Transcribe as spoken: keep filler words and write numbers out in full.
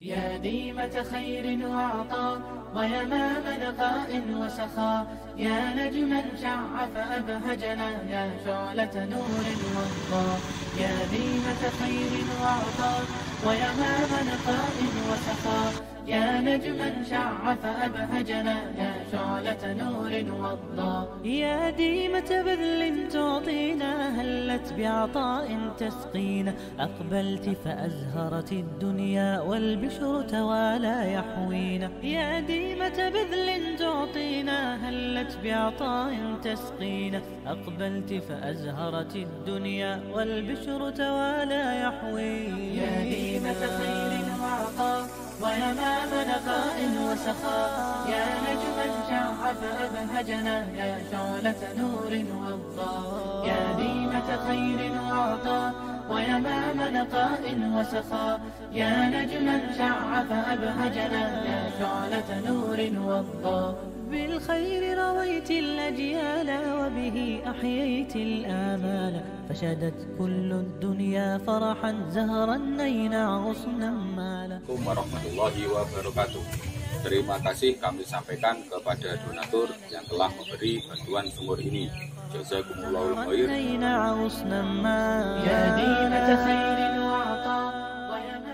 يا ديمة خير وعطاء ويمام نقاء وسخاء، يا نجما شع فأبهجنا، يا شعلة نور وضاء. يا ديمة خير وعطاء ويمام نقاء وسخاء، يا نجما شع فأبهجنا، يا شعلة نور وضاء. يا ديمة بذل تعطينا، هلت بعطاء تسقينا، أقبلت فأزهرت الدنيا والبشر توالى يحوينا. يا ديمة بذل تعطينا، هلت بعطاء تسقينا، أقبلت فأزهرت الدنيا والبشر توالى يحوينا. يا ديمة خير وعطاء ويمام نقاء وسخاء، يا نجما شع فأبهجنا، يا شعلة نور وضاء. يا ديمة خير وعطاء ويمام نقاء وسخاء، يا نجما شع فأبهجنا، يا شعلة نور وضاء. بالخير رويت الأجيال وبه أحييت الآمال، فشدت كل الدنيا فرحا زهرا نينا غصنا مالا. Assalamualaikum warahmatullahi wabarakatuh. Terima kasih kami sampaikan kepada donatur yang telah memberi bantuan sumur ini. Jazakumullahu khair.